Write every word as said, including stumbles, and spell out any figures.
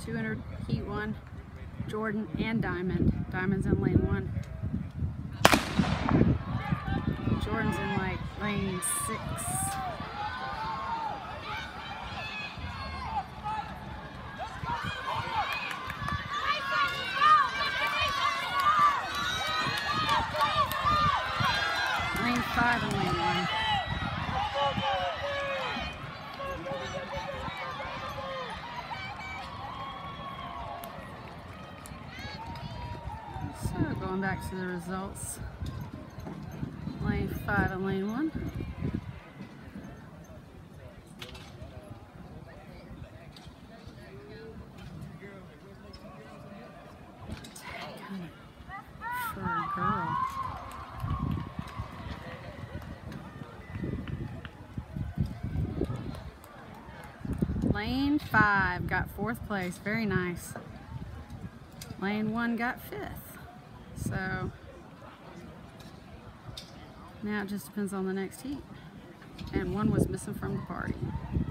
two hundred heat one, Jordan and Diamond. Diamond's in lane one. Jordan's in like lane six. Lane five and lane one. So going back to the results. Lane five and lane one. For a girl. Lane five got fourth place, very nice. Lane one got fifth. So now it just depends on the next heat. And one was missing from the party.